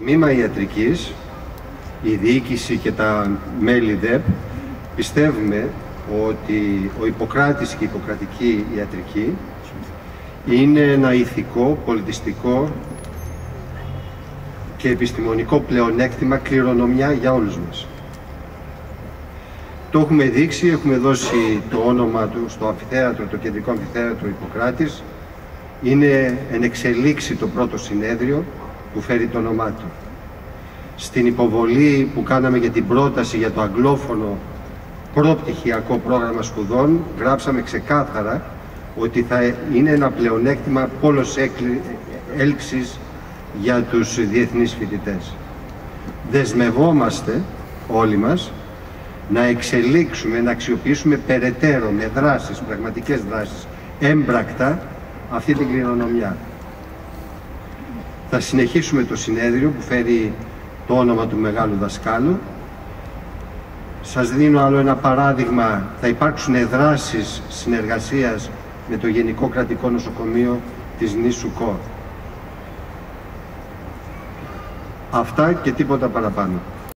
Τμήμα Ιατρικής, η διοίκηση και τα μέλη ΔΕΠ πιστεύουμε ότι ο Ιπποκράτης και η Ιπποκρατική Ιατρική είναι ένα ηθικό, πολιτιστικό και επιστημονικό πλεονέκτημα, κληρονομιά για όλους μας. Το έχουμε δείξει, έχουμε δώσει το όνομα του στο αμφιθέατρο, το κεντρικό αμφιθέατρο Ιπποκράτης. Είναι εν εξελίξει το πρώτο συνέδριο που φέρει το όνομά του. Στην υποβολή που κάναμε για την πρόταση για το αγγλόφωνο προπτυχιακό πρόγραμμα σπουδών, γράψαμε ξεκάθαρα ότι θα είναι ένα πλεονέκτημα πόλος έλξης για τους διεθνείς φοιτητές. Δεσμευόμαστε όλοι μας να εξελίξουμε, να αξιοποιήσουμε περαιτέρω με δράσεις, πραγματικές δράσεις, έμπρακτα αυτή την κληρονομιά. Θα συνεχίσουμε το συνέδριο που φέρει το όνομα του μεγάλου δασκάλου. Σας δίνω άλλο ένα παράδειγμα. Θα υπάρξουν δράσεις συνεργασίας με το Γενικό Κρατικό Νοσοκομείο της νήσου Κορ. Αυτά και τίποτα παραπάνω.